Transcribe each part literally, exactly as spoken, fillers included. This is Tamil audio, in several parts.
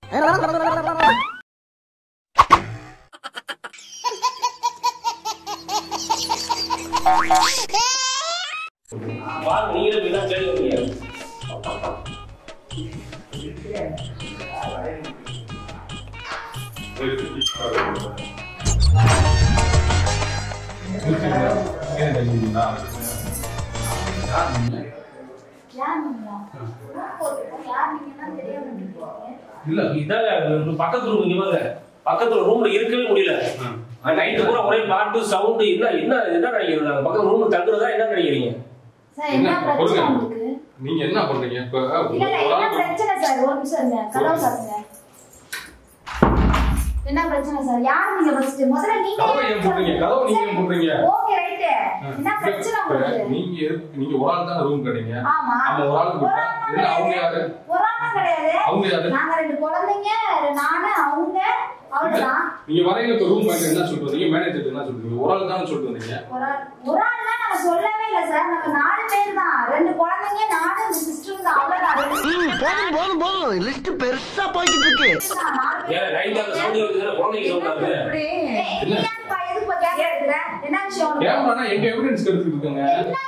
பாருங்க நீங்களே போய் தான் கேளுங்க. இல்ல இதான் பக்கத்து ரூம் இங்க பாருங்க. பக்கத்துல ரூம்ல இருக்கவே முடியல. நைட்டு பூரா ஒரே பாட்டு சவுண்ட் என்ன என்ன என்ன நினைக்கிறீங்க? பக்கத்து ரூம்ல தங்குறதா என்ன நினைக்கிறீங்க? சார் என்ன பிரச்சனை உங்களுக்கு? நீங்க என்ன பண்றீங்க இப்ப? இல்ல இல்ல என்ன பிரச்சனை சார்? ஒரு நிமிஷம் இருங்க. கதவு சாத்துங்க. என்ன பிரச்சனை சார்? யார் நீங்க ஃபர்ஸ்ட்? முதல்ல நீங்க கதவை ஏன் போடுறீங்க? கதவை நீங்க ஏன் போடுறீங்க? Okay right. என்ன பிரச்சனை உங்களுக்கு? நீங்க நீங்க ஒரு ஆள் தான் ரூம் கேட்டீங்க. ஆமா. ஆமா ஒரு ஆள் கூட்டா. இல்ல அவங்க யாரு? ஒரு ஆள் கிடையாது. அவங்க யாரு? நாங்க ரெண்டு குழந்தைங்க, நானு அவங்க அவ்வளவுதான். நீங்க வரையில இப்ப ரூம் மேனேஜர் என்ன சொல்றீங்க? நீங்க மேனேஜர் என்ன சொல்றீங்க? ஒரு ஆள் தான் சொல்லிட்டு வந்தீங்க. ஒரு ஆள் ஒரு ஆள் தான் நாங்க சொல்லவே இல்ல சார். நாங்க நாலு பேர் தான். ரெண்டு குழந்தைங்க, நானு இந்த சிஸ்டர் தான் அவ்வளவுதான். போதும் போதும் போதும் லிஸ்ட் பெருசா போயிட்டு இருக்கு. ஏ ரைட் அந்த சவுண்ட் வருதுல குழந்தைங்க சொல்றாங்க. என்ன பா எதுக்கு கேக்குறீங்க? என்ன விஷயம்? கேமரானா எங்க எவிடன்ஸ் எடுத்துட்டு இருக்கீங்க?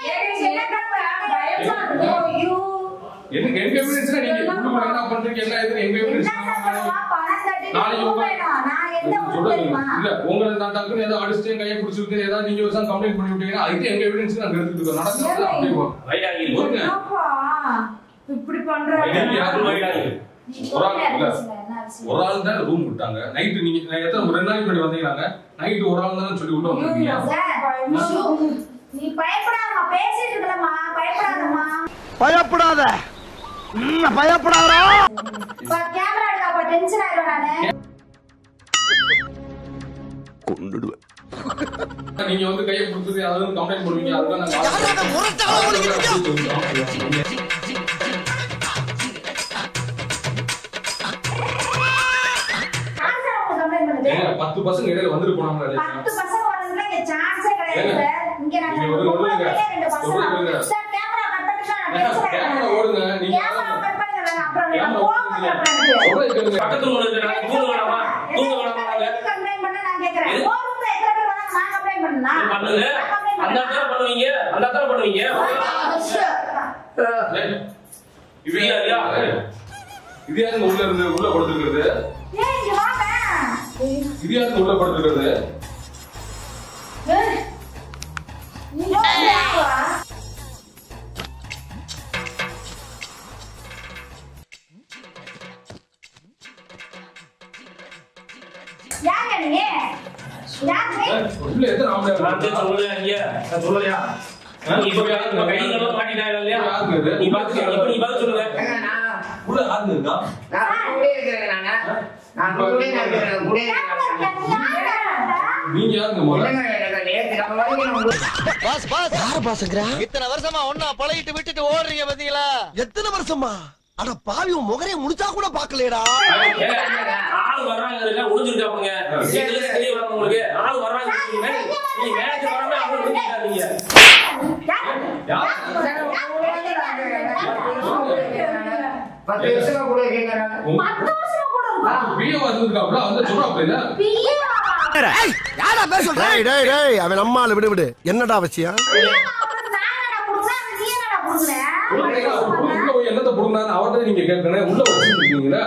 எனக்கு எங்க எவிடன்ஸ்னா நீங்க உள்ள என்ன பண்றீங்க? என்ன இது எங்க எவிடன்ஸ்? நாளைக்கு நான் எந்த ஊர்ல இருக்கேன்? இல்ல உங்களை நான் டக்குன்னு ஏதோ அடிச்சு கையை பிடிச்சிட்டு ஏதாவது நீங்க ஒரு கம்ப்ளைண்ட் பண்ணி விட்டீங்கன்னா அதுக்கு எங்க எவிடன்ஸ் நாங்க எடுத்துட்டு இருக்கோம். நடக்குது அப்படியே போ. ரைட் ஆகி போங்க. அப்பா இப்படி பண்றாங்க. யாரு ரைட் ஆகி? ஒரு ஆள் இல்ல. ஒரு ஆள் தான் ரூம் விட்டாங்க. நைட் நீங்க எத்தனை ரெண்டு நாளைக்கு முன்னாடி வந்தீங்களாங்க? நைட் ஒரு ஆள் தான் சொல்லி விட்டு வந்தீங்க. நீ பயப்படாதமா, பேசிட்டு இருக்கலமா, பயப்படாதமா. பயப்படாத. பயப்படாதடா. பா கேமரா எடுக்க அப்ப டென்ஷன் ஆயிடும் நானு. கொன்னுடுவேன். நீங்க வந்து கையை பிடிச்சது அதுவும் கம்ப்ளைண்ட் பண்ணுவீங்க. அதுதான் நாங்க பத்து பசங்க இடையில வந்துட்டு போனாங்க. பத்து பசங்க வரதுல இங்க சான்ஸே கிடையாது சார். இங்க நாங்க ரெண்டு பசங்க. சார் கேமரா கட் பண்ணிட்டா டென்ஷன் கேமரா ஓடுங்க. நீங்க கேமரா கட் பண்ணுங்க. அப்புறம் நான் கோவம் பண்றேன். பக்கத்து ரூம்ல இருக்க நாங்க தூங்க வேணாமா? தூங்க வேணாமா நாங்க? கம்ப்ளைன்ட் பண்ண நான் கேக்குறேன். கோவம்ல எத்தனை பேர் வந்தாங்க? நான் கம்ப்ளைன்ட் பண்ணனா? பண்ணுங்க. அந்த அத்தனை பண்ணுவீங்க. அந்த அத்தனை பண்ணுவீங்க. இது யாரா? இது யாருங்க உள்ள இருந்து உள்ள படுத்துக்கிறது? ஏய் இங்க வாங்க. இது யாருங்க உள்ள படுத்துக்கிறது? ஏய் நீ யாரா? யாங்க நீ? யாங்க? உள்ள எத்தனை ஆம்பளை நான் சொல்லலையா நீங்க? நான் சொல்லலையா? நீ இப்ப இப்ப கையில மாட்டிட்டாங்க இல்லையா? நீ பாத்து இப்ப நீ பாத்து சொல்லுங்க. உள்ள ஆளு இருக்கா? நான் கூடே இருக்கேன் நானே. நான் கூடே இருக்கேன். கூடே நீங்க யாருங்க மொத? பாஸ் பாஸ் யார் பாஸ்ங்கற? இத்தனை வருஷமா ஒண்ணா பழகிட்டு விட்டுட்டு ஓடுறீங்க பாத்தீங்களா? எத்தனை வருஷமா? அட பாவி உன் முகரே முடிச்சா கூட பாக்கலடா. ஆளு வர்றாங்க ஒளிஞ்சிருக்காங்க. நீங்களே தெரிய வரணும் உங்களுக்கு. ஆளு வர்றாங்க நீ மேனேஜர் வராம அவங்க நிக்காதீங்க. பத்து வருஷமா கூட இருக்கேன். பத்து வருஷமா கூட இருக்கா? பிஏ வந்திருக்காப்ல வந்து சொல்றாப்ல. பிஏ ஏய் யாரா பேச சொல்ற? டேய் டேய் டேய் அவன் நம்மால விடு விடு. என்னடா அவசியம்? உள்ள போய் என்னத்த புடுங்கறான்னு அவர்ட்ட நீங்க கேட்கணும். உள்ள வச்சிருக்கீங்களா?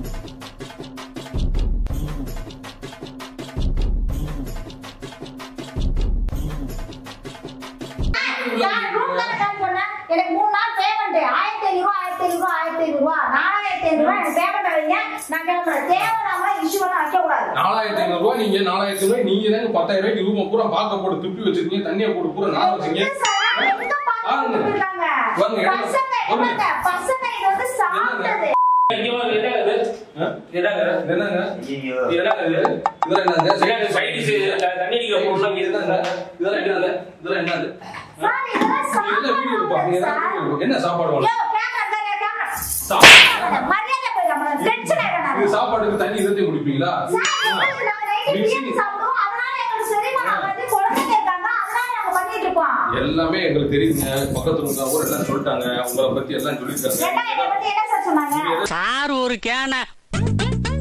எனக்கு மூணு நாள் பேமெண்ட் ஆயிரத்தி ஐநூறு ஆயிரத்தி ஐநூறு ஆயிரத்தி ஐநூறு நாலாயிரத்தி ஐநூறு எனக்கு பேமெண்ட் வைங்க. நான் கிளம்புறேன். தேவையில்லாம இஷ்யூ பண்ண வைக்க கூடாது. நாலாயிரத்தி ஐநூறு ரூபாய் நீங்க நாலாயிரத்தி ரூபாய் நீங்க தாங்க பத்தாயிரம் ரூபாய்க்கு ரூம் பூரா பாக்க போட்டு துப்பி வச்சிருக்கீங்க. தண்ணியை போட்டு பூரா நான் வச்சிருக்கீங்க. பசங்க பசங்க இது வந்து சாப்பிட்டது. என்னங்க என்னங்க ஐயோ என்னங்க இதெல்லாம் என்னங்க? சரியா சைடிஸ் தண்ணி நீங்க போடுறாங்க. இதெல்லாம் இதெல்லாம் என்னது? இதெல்லாம் என்னது? சார் இதெல்லாம் சாப்பிடுங்க. என்ன சாப்பாடு யோ கேமரா தரங்க கேமரா. சாப்பிடுங்க. மரியாதை போய் நம்ம டென்ஷன் ஆயிடுறாங்க. இது சாப்பாடுக்கு தண்ணி இதே குடிப்பீங்களா? சார் இது நாங்க நைட் பிரியாணி சாப்பிடுவோம். அதனால எங்களுக்கு சரிமா நாங்க வந்து குழந்தைங்க இருக்காங்க. அதனால நாங்க பண்ணிட்டு இருக்கோம். எல்லாமே எங்களுக்கு தெரியுங்க. பக்கத்துல இருக்கவங்க கூட எல்லாம் சொல்லிட்டாங்க. உங்களை பத்தி எல்லாம் சொல்லிருக்காங்க. என்ன என்ன பத்தி என்ன சார் சொன்னாங்க? சார் ஒரு கேன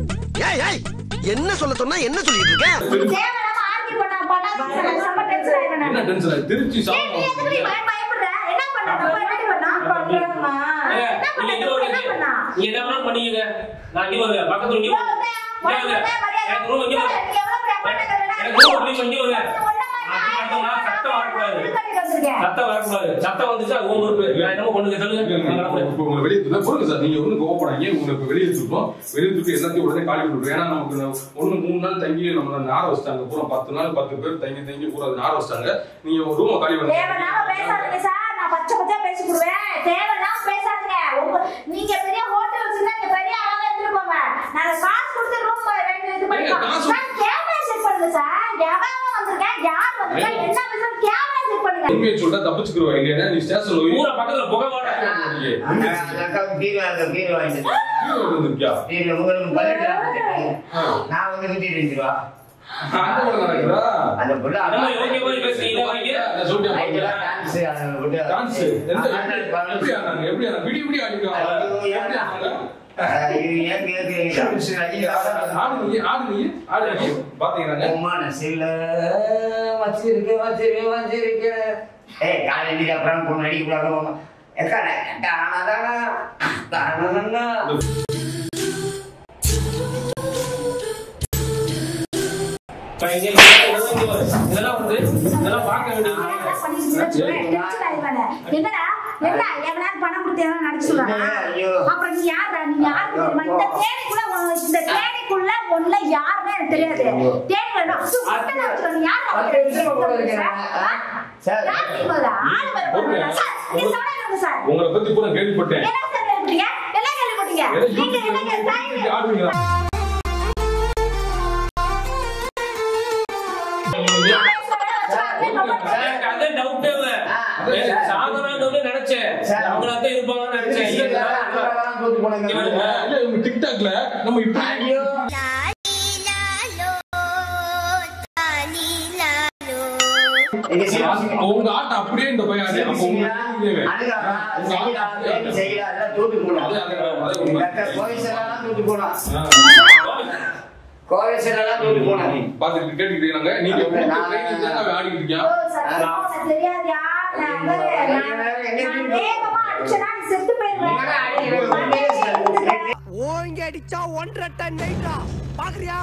ஏய் ஏய் என்ன சொல்ல சொன்னா என்ன சொல்லிட்டு இருக்க? தேவனாம ஆர்கியூ பண்ணா பண்ணா ரொம்ப டென்ஷன் ஆயிட்டேன். என்ன டென்ஷன் ஆயி திருச்சி நீ எதுக்கு நீ பய பயப்படுற? என்ன பண்ண? நம்ம என்ன பண்ணா? பண்றேம்மா. என்ன பண்ண? என்ன பண்ணா? நீ என்ன வேணாலும் பண்ணிக்கங்க. நான் இங்க வருவேன். பக்கத்துல இங்க வருவேன். எனக்கு ரூம் இங்க வருவேன். எனக்கு ரூம் இங்க இங்க வருவேன். சத்தம் வரக்கூடாது. சத்தம் வரக்கூடாது. சத்தம் வந்துச்சா உங்க ஊருக்கு நான் என்னமோ பண்ணுங்க சொல்லுங்க. உங்களை வெளியே தூக்க போடுங்க சார். நீங்க ஒண்ணு கோவப்படாங்க. உங்களுக்கு வெளியே தூக்கோம். வெளியே தூக்கி எல்லாத்தையும் உடனே காலி விட்டுருவோம். ஏன்னா நமக்கு ஒண்ணு மூணு நாள் தங்கி நம்ம நார வச்சிட்டாங்க. பூரா பத்து நாள் பத்து பேர் தங்கி தங்கி பூரா நார வச்சிட்டாங்க. நீங்க ஒரு ரூம் காலி பண்ணுங்க. தேவனாம பேசாதீங்க சார். நான் பச்சை பச்சையா பேசி கொடுவேன். தேவனாம பேசாதீங்க. நீங்க பெரிய ஹோட்டல் வச்சிருந்தா நீங்க பெரிய ஆளா இருந்துருப்போங்க. நாங்க காசு கொடுத்து ரூம் ரெண்ட் இது பண்ணிட்டோம். சார் கேமரா செட் பண்ணுங்க சார். எவன் வந்திருக்கேன் யார் வந்திருக்கா என்ன பேசுற கேமரா செட் பண்ணுங்க. உண்மையை சொல்றா தப்பிச்சுக்குறவா இல்லையா? நீ ஸ்டேஷன்ல போய் ஊர பக்கத்துல புகை வாடா. அந்த அக்கா கீழ அந்த கீழ வாங்கிட்டு கீழ வந்திருக்கியா? கீழ உங்களுக்கு பல்லெட் நான் வந்து நூத்தி இருபது ரூபா அந்த கூட நடக்குதா? அந்த புள்ள நம்ம ஓகே போய் பேசுறீங்க வாங்க. நான் சொல்லிட்டேன் ஐயா பாருங்க. டான்ஸ் அந்த புள்ள டான்ஸ் எந்த எப்படி ஆனாங்க? எப்படி ஆனாங்க? விடி விடி அடிக்கிறாங்க. எப்படி ஆனாங்க? இது ஏன் கேக்குறீங்க டான்ஸ் ஐயா ஆடு நீ ஆடு நீ ஆடு நீ பாத்தீங்கறாங்க. மனசில வச்சிருக்க வச்சிருக்க வச்சிருக்க ஏய் காலையில அப்புறம் பொண்ணு அடிக்க கூடாது எக்கா டானதானா டானதானா இதெல்லாம் வந்து இதெல்லாம் பார்க்க வேண்டியது. என்னடா என்ன எவனாவது பணம் கொடுத்து எவனா நடிச்சு சொல்றானா? அப்புறம் நீ யாரா? நீ யாரு தெரியுமா? இந்த தேனிக்குள்ள இந்த தேனிக்குள்ள ஒண்ணு யாருன்னு எனக்கு தெரியாது. தேனிக்குள்ள அசு முட்டை வச்சுக்கோ. நீ யாரு? சார் யாரு போறா? ஆளு வர போறா சார். நீங்க சொல்லுங்க சார். உங்களை பத்தி கூட கேள்விப்பட்டேன். என்ன சார் கேள்விப்பட்டீங்க? என்ன கேள்விப்பட்டீங்க? நீங்க என்ன டைம் ஆடுவீங்க? அதே டவுட்டே இல்ல. சாதாரண நினைச்சேன் அவங்கள தான் இருப்பாங்கன்னு நினைச்சேன். இல்ல இவங்க டிக்டாக்ல நம்ம இப்படி உங்க ஆட்டம் அப்படியே இந்த பையன் ஆடு. அப்ப உங்க கோவேசனெல்லாம் தூக்கி போனாங்க. பாத்துட்டு கேட்டுக்கிட்டீங்க. நீங்க ஆடிக்கிட்டு இருக்கியா? தெரியாதியா? நான் வேகமா அடிச்சனா நீ செத்து போயிடுவேன். ஓங்கி அடிச்சா ஒன்றரை டன் நைட்டா பாக்குறியா?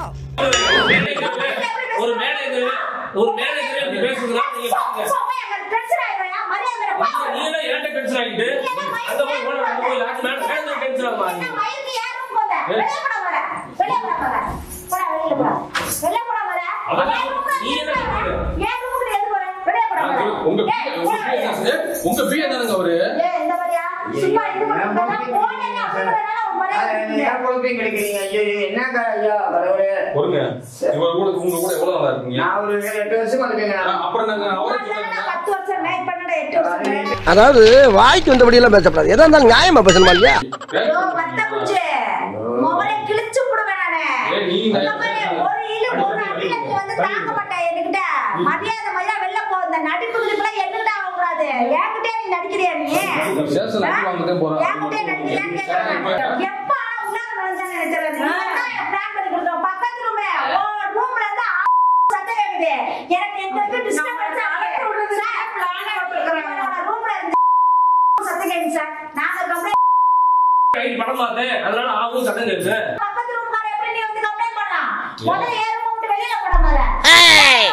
ஒரு மேனேஜர் ஒரு மேனேஜர் இப்படி பேசுறா நீங்க பாருங்க. டென்ஷன் ஆயிடுறியா? மரியாதை பாரு. நீ எல்லாம் ஏன்ட டென்ஷன் ஆயிட்டு அந்த போய் போற அந்த போய் லாஸ்ட் மேன் மேனேஜர் டென்ஷன் ஆமா. என்ன மயிருக்கு யாரும் போல. வெளிய போட வர. வெளிய போட வர. போடா வெளிய போடா. வெளிய போட வர. நீ என்ன பண்ற? ஏன் ரூமுக்கு எது போற? வெளிய போட வர. உங்க உங்க பிஏ தானங்க அவரு? ஏய் இந்த மாதிரியா? சும்மா இது பண்ணா போனேன்னா அப்படிங்கறதால ஒரு மரியாதை ஏன் குழப்பம் கிடைக்கிறீங்க? ஐயோ என்னங்க ஐயா கடவுளே. பொறுங்க. இவர் கூட உங்க கூட எவ்வளவு நாளா இருக்கீங்க? நான் ஒரு எட்டு வருஷம் வந்துட்டேங்க. அப்புறம் நாங்க அவரை நான் பத்து வருஷம் நான் பண்ணட எட்டு வருஷம். அதாவது வாய்க்கு வந்தபடி எல்லாம் பேசப்படாது. எதா இருந்தாலும் நியாயமா பேசணுமா இல்லையா? ஐயோ வத்த குச்சி. மொபைலை கிழிச்சு புடுவேன் நானே. ஏய் நீ இந்த மாதிரி ஒரு இழு ஒரு அடியில நீ வந்து தாங்க மாட்டே என்கிட்ட. மரியாதை மரியாதை வெளில போ. இந்த நடிப்பு கிளிப்புலாம் என்னடா ஆக கூடாது. என்கிட்டே நீ நடிக்கிறியா நீ? சேஷன் அடி வாங்கதே போறா. என்கிட்டே நடிக்கிறியான்னு கேக்குறாங்க. எப்ப ஆனா உள்ளார நுழைஞ்சானே எனக்கு தெரியல. நீ பிளான் பண்ணி கொடுத்தோம். பக்கத்து ரூமே ஓ ரூம்ல இருந்து சத்தம் கேக்குது. எனக்கு எங்க இருந்து டிஸ்டர்பன்ஸ் ஆகல விடுறது சார். பிளான் போட்டுக்கறாங்க. ரூம்ல இருந்து சத்தம் கேக்குது சார். நாங்க கம்ப்ளைண்ட் ரைட் பண்ண மாட்டேன். அதனால ஆகும் சத்தம் கேக்குது. பக்கத்து ரூம்கார எப்படி நீ வந்து கம்ப்ளைண்ட் பண்ணலாம்? முதல்ல ஏறு போட்டு வெளியில போட மாற. ஏய்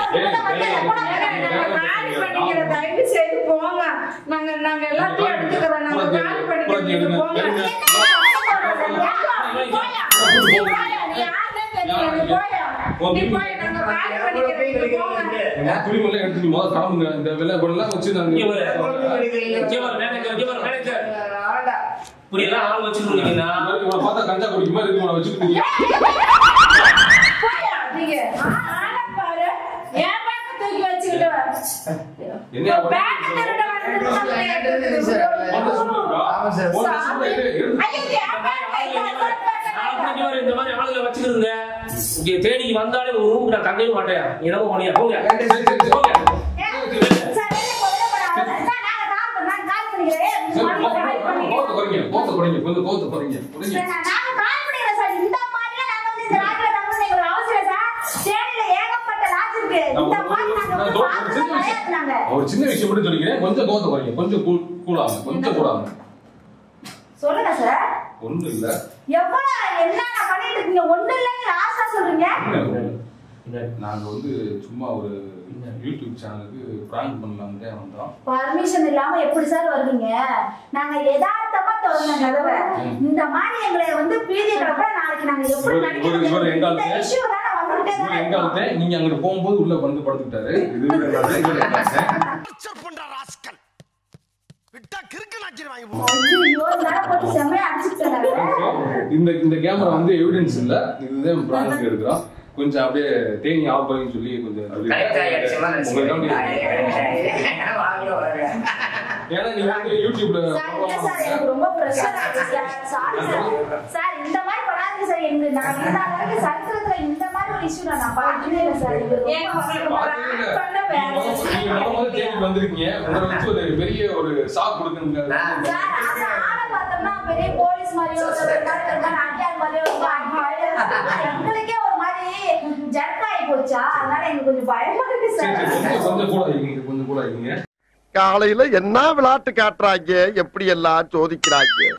காலி பண்ணிக்கிற தயவு செய்து போங்க. நாங்க நாங்க எல்லாத்தையும் எடுத்துக்கிறோம். நாங்க காலி பண்ணிக்கிறோம் போங்க. துணிமெல்லாம் எடுத்து முதல்ல காணுங்க. இந்த வெள்ளை பொருள்லாம் வச்சு நாங்க புரியல ஆள் வச்சுருக்கீங்கன்னா இவனை பார்த்தா கஞ்சா குடிக்க மாதிரி இருக்கு. இவனை வச்சுக்கிட்டீங்க. என்ன இந்த மாதிரி ஆளுகளை வச்சுக்கிறதுங்க. இங்க தேடிக்கு வந்தாலே ஒரு ரூம் நான் தங்கவே மாட்டேன். என்னமோ பண்ணியா போங்க போங்க. கோத்து குறைங்க கோத்து குறைங்க கொஞ்சம் கோத்து குறைங்க. நாங்க கால் பண்ணிடுறோம் சார். இந்த மாதிரி நாங்க வந்து இந்த ராத்திரி ஒரு சின்ன விஷயம் மட்டும் சொல்லிக்கிறேன், கொஞ்சம் கோவத்தை குறைங்க, கொஞ்சம் கூலாங்க, கொஞ்சம் கூடாங்க. சொல்லுங்க சார். ஒண்ணும் இல்ல. எவ்வளவு என்ன பண்ணிட்டு இருக்கீங்க? ஒண்ணு இல்லன்னு லாஸ்டா சொல்றீங்க. நாங்க வந்து சும்மா ஒரு யூடியூப் சேனலுக்கு பிராங்க் பண்ணலாம்னு வந்தோம். பர்மிஷன் இல்லாம எப்படி சார் வருவீங்க? நாங்க யதார்த்தமா திறந்த கதவை இந்த மாதிரி எங்களை வந்து பீதிய கிடப்ப நாளைக்கு நாங்க எப்படி நடிக்கிறோம்? இந்த இஷ்யூ தான் வந்துட்டே தான் எங்காலத்தே நீங்க அங்க போகும்போது உள்ள வந்து படுத்துட்டாரு. இது எங்காலத்தே இது எங்காலத்தே டார்ச்சர் பண்ற ராஸ்கல். விட்டா கிறுக்கு நாச்சிடுவாங்க. ஐயோ நான் போட்டு செமையா அடிச்சிட்டேன். இந்த இந்த கேமரா வந்து எவிடன்ஸ் இல்ல, இதுதான் பிராங்க் எடுக்கிறோம். கொஞ்சம் அப்படியே தேனி ஆப்பறன்னு சொல்லி கொஞ்சம் ஏன்னா நீங்க வந்து யூடியூப்ல ரொம்ப பிரஷர் ஆகுது சார். Sorry sir. சார் இந்த மாதிரி பண்ணாதீங்க சார். எங்க நான் இந்த அளவுக்கு சரித்திரத்துல இந்த மாதிரி ஒரு இஷ்யூ நான் பார்த்ததே இல்ல சார். ஏன் பண்ண வேற நீங்க முதல்ல தேடி வந்திருக்கீங்க, உங்களை வச்சு ஒரு பெரிய ஒரு ஷாக் கொடுக்கணுங்க சார். அந்த ஆளை பார்த்தோம்னா பெரிய போலீஸ் மாதிரியோ ஒரு மாதிரி ஒரு மாதிரி அடியார் மாதிரியோ எங்களுக்கே ஒரு மாதிரி ஜர்க்காயி போச்சா, அதனால எனக்கு கொஞ்சம் பயமா இருக்கு சார். கொஞ்சம் கூட ஆகிங்க, கொஞ்சம் கூட ஆகிங்க. காலையில என்ன விளையாட்டு காட்டுறாங்க, எப்படி எல்லாம் சோதிக்கிறாங்க.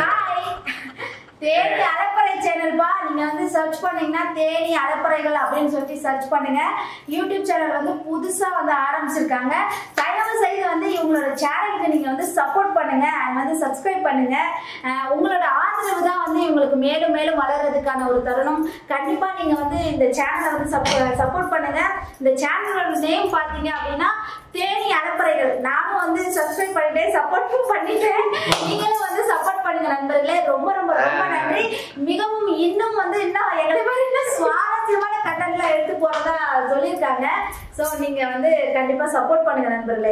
தேனி அலப்பறை சேனல் பா, நீங்க வந்து சர்ச் பண்ணீங்கன்னா தேனி அலப்பறைகள் அப்படின்னு சொல்லி சர்ச் பண்ணுங்க. யூடியூப் சேனல் வந்து புதுசா வந்து ஆரம்பிச்சிருக்காங்க. தயவு செய்து வந்து இவங்களோட சேனலுக்கு நீங்க வந்து சப்போர்ட் பண்ணுங்க, வந்து சப்ஸ்கிரைப் பண்ணுங்க. உங்களோட ஆதரவு தான் வந்து இவங்களுக்கு மேலும் மேலும் வளர்றதுக்கான ஒரு தருணம். கண்டிப்பா நீங்க வந்து இந்த சேனலை வந்து சப்போர்ட் பண்ணுங்க. இந்த சேனலோட நேம் பாத்தீங்க அப்படின்னா தேனி அலப்பறைகள். நானும் வந்து சப்ஸ்கிரைப் பண்ணிட்டேன், சப்போர்ட்டும் பண்ணிட்டேன். நீங்களும் வந்து சப்போர்ட் பண்ணுங்க நண்பர்களே. ரொம்ப ரொம்ப ரொம்ப நன்றி. மிகவும் இன்னும் வந்து இன்னும் எங்களை மாதிரி இன்னும் சுவாரஸ்யமான கண்டென்ட்லாம் எடுத்து போறதா சொல்லியிருக்காங்க. சோ நீங்க வந்து கண்டிப்பா சப்போர்ட் பண்ணுங்க நண்பர்களே.